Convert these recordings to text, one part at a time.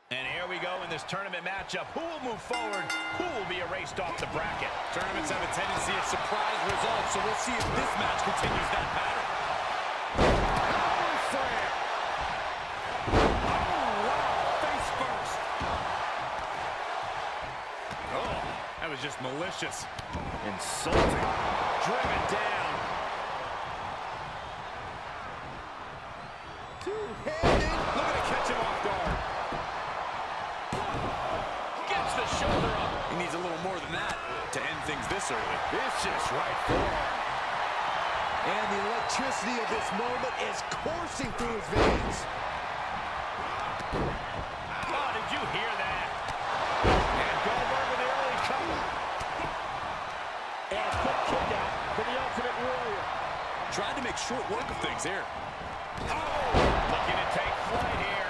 And here we go in this tournament matchup. Who will move forward? Who will be erased off the bracket? Tournaments have a tendency of surprise results, so we'll see if this match continues that pattern. That was just malicious. Insulting. Driven down. Two-handed. Looking to catch him off guard. Gets the shoulder up. He needs a little more than that to end things this early. Vicious right forearm. And the electricity of this moment is coursing through his veins. Oh, did you hear that? And Goldberg with the early cover. And quick kick out for the Ultimate Warrior. Tried to make short work of things here. Oh, looking to take flight here.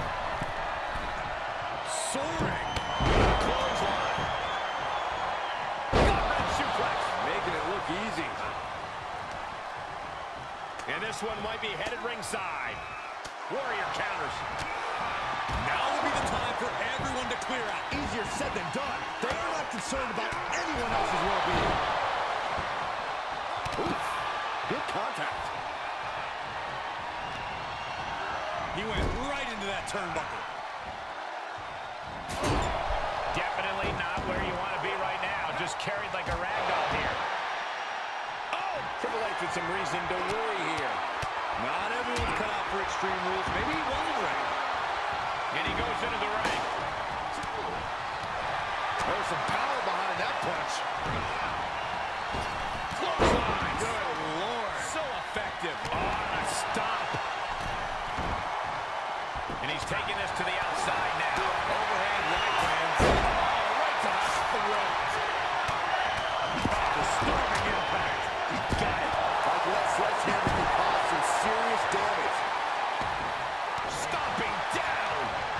Soaring. Clothesline. Gut-wrench suplex. Making it look easy. And this one might be headed ringside. Warrior counters. Now would be the time for everyone to clear out. Easier said than done. They are not concerned about anyone else's well-being. Oof. Good contact. He went right into that turnbuckle. Definitely not where you want to be right now. Just carried like a ragdoll here. Oh, Triple H with some reason to worry here. Not everyone's cut out for Extreme Rules. Maybe he wasn't ready. And he goes into the ring. There's some power behind that punch. Clothesline. Good Lord. So effective. Oh, a stop. And he's taking this to the outside now. Overhand right lands. Right to the throat. Disturbing impact. He got it. Like that sledgehammer can cause some serious damage. Stomping down.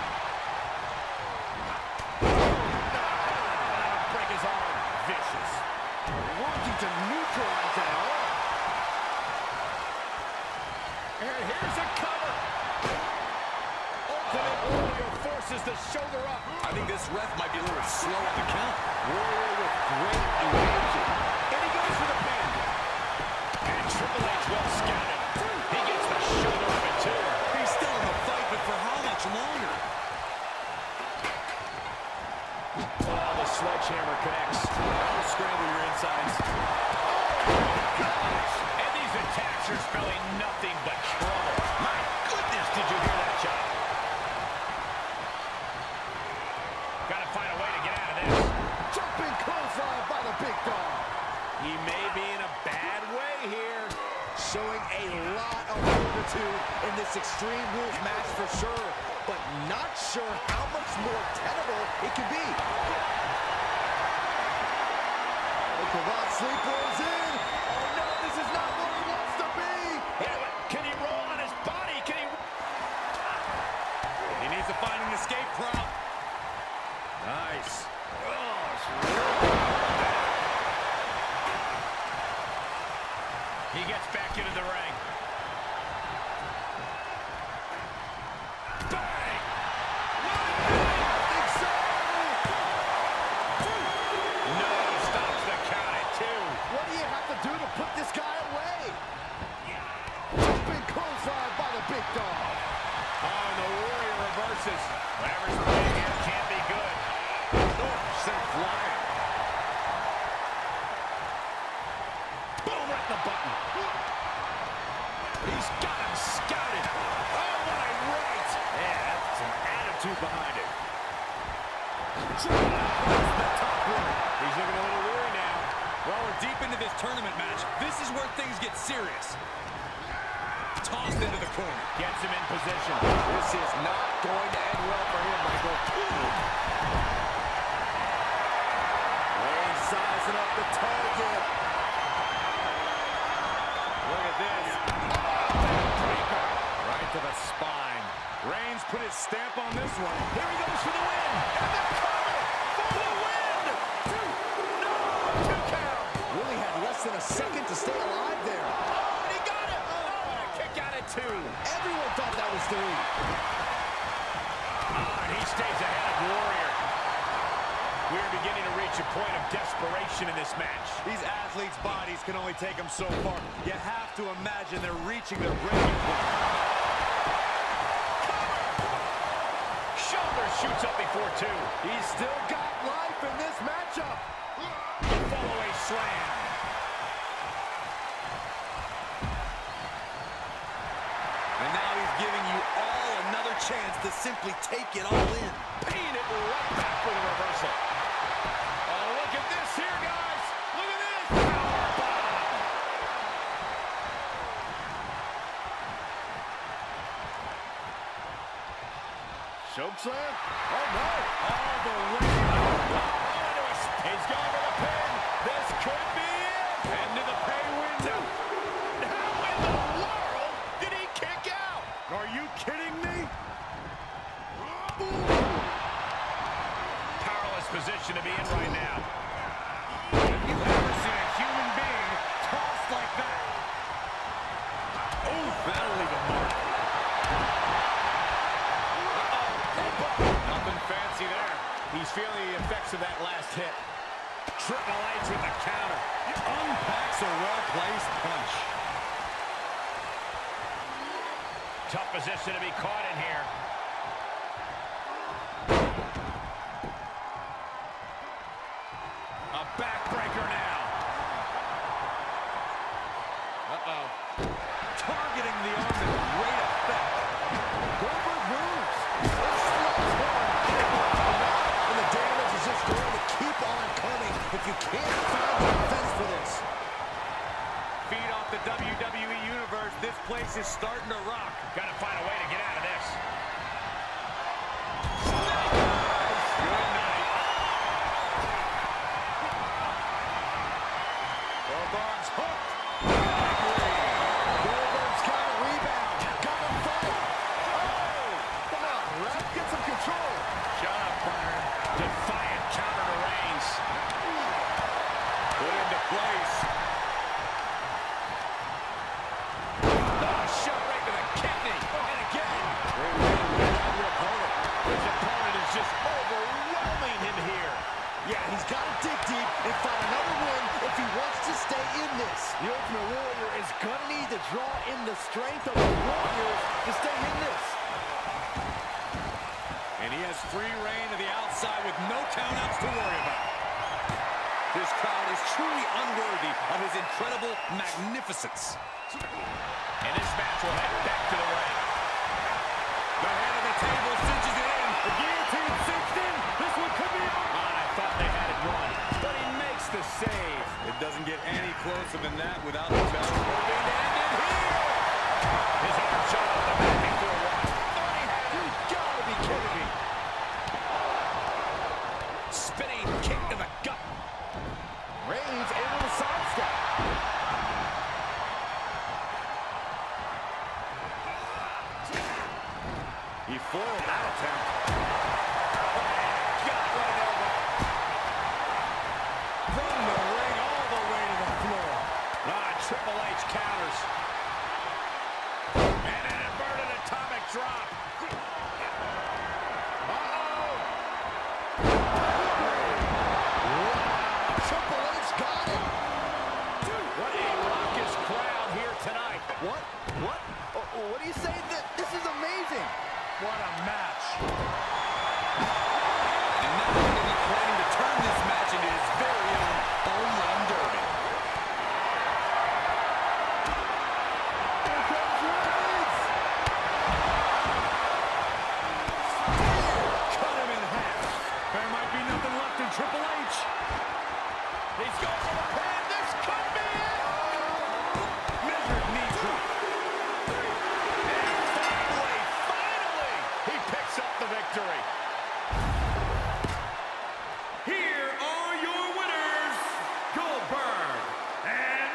Break his arm. Vicious. Working to neutralize that arm. And here's a cover. Ultimate Warrior forces the shoulder up. I think this ref might be a little slow on the count. Warrior with great evasion. And he goes for the pin. And Triple H well scouted. He gets the shoulder up it too. He's still in the fight, but for how much longer? Oh, the sledgehammer connects. That'll scramble your insides. And these attacks are spelling nothing but trouble. My goodness, did you hear that shot? Gotta find a way to get out of this. Jumping clothesline by the big dog. He may be in a bad way here. Showing a lot of fortitude in this Extreme Rules match for sure, but not sure how much more tenable it can be. The Cravat Sleeper is in. Oh no, this is not where he wants to be. Yeah, but can he roll on his body? Can he? He needs to find an escape route. Nice. He gets back into the ring. Bang! No, stops the count at 2. What do you have to do to put this guy away? Jumping clothesline by the big dog. Oh, the Warrior reverses. Whatever's playing here can't be good. Sent flying. Boom, right in the button. He's got him scouted. Oh, my right. Yeah, that's some attitude behind it. That's the top rope. He's looking a little weary now. Well, we're deep into this tournament match. This is where things get serious. Tossed into the corner. Gets him in position. This is not going to end well for him, Michael. Reigns sizing up the target. Look at this. Backbreaker. Right to the spine. Reigns put his stamp on this one. Here he goes for the win. And they're coming for the win. No, 2 count. Really had less than a second to stay alive there. Oh, and he got it. Oh, and a kick out at 2. Everyone thought that was 3. And he stays ahead of Warrior. We're beginning to reach a point of desperation in this match. These athletes' bodies can only take them so far. You have to imagine they're reaching their breaking point. Shoulder shoots up before two. He's still got life in this matchup. The follow-away slam. And now he's giving you all another chance to simply take it all in. Paying it right back for the reversal. Oh, look at this here, guys. Look at this. Powerbomb. Chokeslam. Oh, no. All the way. He's gone to the pin. This could be it. Into the pay window. How in the world did he kick out? Are you kidding me? Powerless position to be in right now. Have you ever seen a human being tossed like that? Oh, that'll leave a mark. Nothing fancy there. He's feeling the effects of that last hit. Triple H with the counter. Unpacks a well-placed punch. Tough position to be caught in here. A backbreaker now. Uh-oh. Targeting the arm with great effect. Goldberg moves. And the damage is just going to keep on coming if you can't find a defense for this. Feed off the WWE Universe. This place is starting to rock. Gotta find a way to get out of this. Good night. Both arms hooked. Goldberg's got a rebound. Got him fight. Oh! Come on, ref. Get some control. Shut up, partner. Defiant counter to Reigns. Put into place. Oh, shot right to the kidney. And again. His opponent is just overwhelming him here. Yeah, he's got to dig deep and find another win if he wants to stay in this. The Ultimate Warrior is going to need to draw in the strength of the Warriors to stay in this. And he has free reign to the outside with no countouts to worry about. This crowd is truly unworthy of his incredible magnificence. And this match will head back to the ring. The head of the table cinches it in. The guillotine cinched in. This one could be over. I thought they had it won, but he makes the save. It doesn't get any closer than that without the bell. Being ended here. His arm shot off the back before one. Thought he had it. You gotta be kidding me. Spinning kick to the gut. Reigns able to sidestep. He foiled that attempt. Got right over. From the ring all the way to the floor. Triple H counters. And an inverted atomic drop. Uh-oh. Triple H got it. What a raucous crowd here tonight. What? What? What do you say? This is amazing. What a match. And now we're going to be planning to turn this match into his very own home run derby. Here comes Reigns. Cut him in half. There might be nothing left in Triple H. He's going for the pin. This could be it. Measured knee drop. Finally, he picks up the victory. Here are your winners, Goldberg and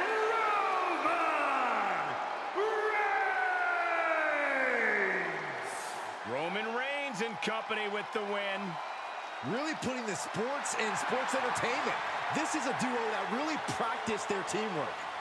Roman Reigns. Roman Reigns and company with the win. Really putting the sports and sports entertainment. This is a duo that really practiced their teamwork.